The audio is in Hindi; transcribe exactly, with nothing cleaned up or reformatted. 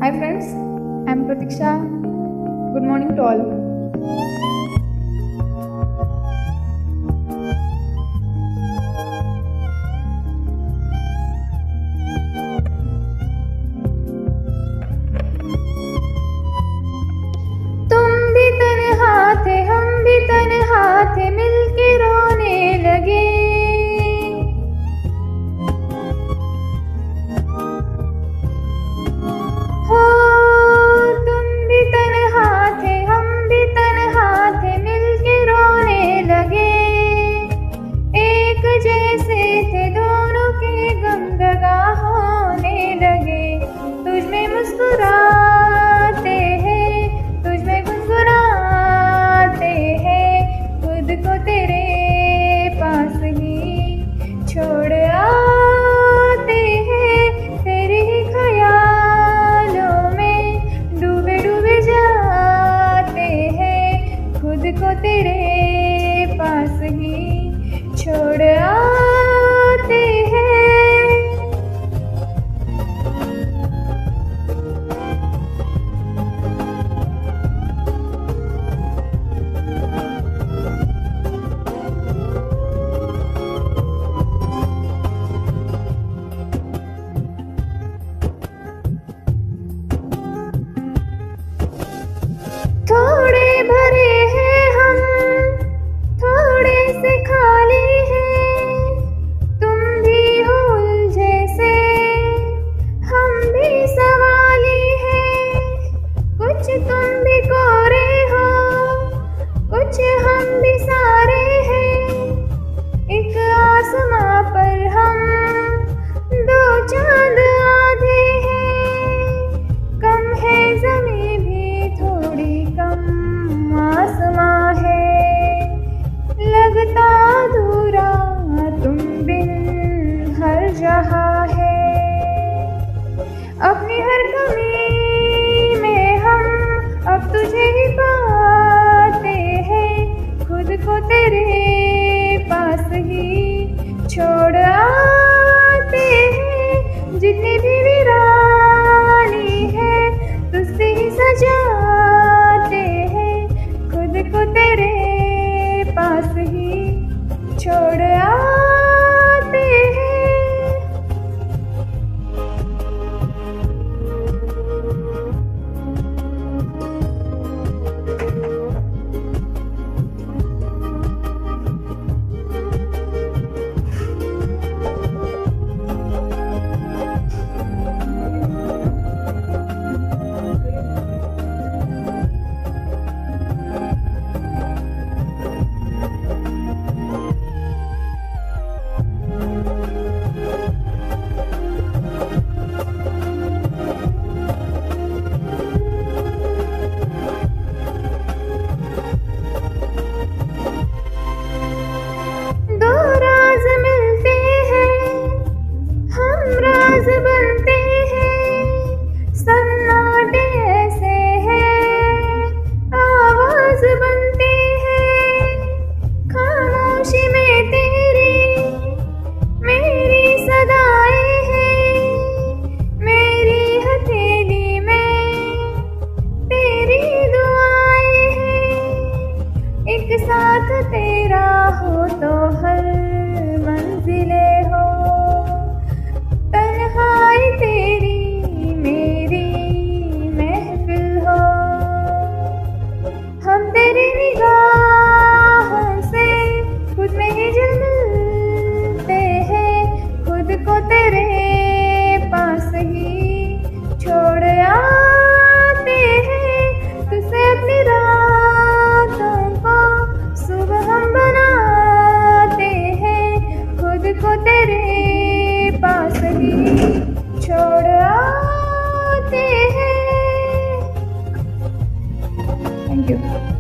Hi friends, I am Pratiksha. Good morning to all. तुम भी तन्हा थे, हम भी तन्हा थे, मिलके रोने लगे। हो तुम भी तन्हा थे, हम भी तन्हा थे, मिलके रोने लगे। एक जैसे थे दोनों के गम दगा होने लगे। तुझ में मुस्कुराते हैं, तुझ में गुनगुनाते हैं, खुद को तेरे पास ही छोड़ आते हैं। तेरे ही ख्यालों में डूबे डूबे जाते हैं, खुद को तेरे पास ही छोड़ आते हैं। थोड़े भरे हैं हम, थोड़े से खाली हैं। तुम भी हो उलझे से, हम भी सवाली हैं। कुछ तुम भी कोरे हो, कुछ हम भी सारे हैं। एक आसमां पर हम दो चांद आधे हैं। कम है ज़मीं भी थोड़ी कम आसमां है, लगता अधूरा तुम बिन हर जहाँ है। अपनी हर कमी में हम अब तुझे ही पाते हैं, खुद को तेरे पास ही छोड़ आते हैं। जितनी भी वीरानी है तुझसे ही सजाते हैं, खुद को तेरे पास ही छोड़ आते हैं। बनते हैं सन्नाटे ऐसे हैं, आवाज बनते हैं खामोशी में तेरी मेरी सदाएं हैं। मेरी हथेली में तेरी दुआएं हैं। एक साथ तेरा हो तो हर मंजिले हो, तन्हाई तेरी मेरी महफिल हो। हम तेरी निगाहों से खुद में ही जलते हैं, खुद को तेरे पास ही छोड़ आते हैं। तुझसे अपनी रातों को सुबह हम बनाते हैं, खुद को तेरे पास ही छोड़ आते हैं। Thank you.